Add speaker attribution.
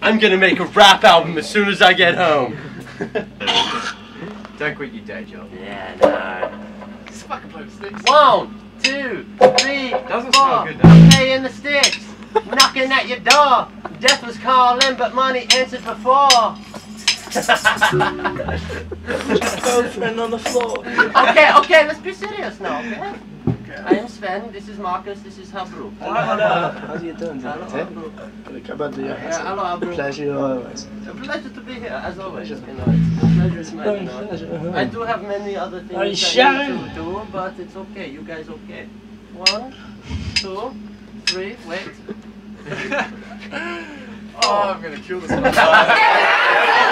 Speaker 1: I'm gonna make a rap album as soon as I get home.
Speaker 2: Don't quit your day job.
Speaker 1: Yeah, no.
Speaker 2: Just fucking play with sticks.
Speaker 1: 1, 2, 3,
Speaker 2: Doesn't
Speaker 1: 4.
Speaker 2: smell good, though.
Speaker 1: I'm playing the sticks, knocking at your door. Death was calling, but money answered before.
Speaker 3: Girlfriend on the floor.
Speaker 1: Okay, let's be serious now, okay? I am Sven, this is Marcus, this is Habro.
Speaker 3: How do you doing?
Speaker 1: Hello, Habro. Hello, Habro.
Speaker 3: Pleasure always.
Speaker 1: A pleasure to be here, as always. You know, it's a pleasure is mine, you know. I do have many other things I need to do, but it's okay. You guys okay? 1, 2, 3, wait.
Speaker 2: Oh, I'm gonna kill this one.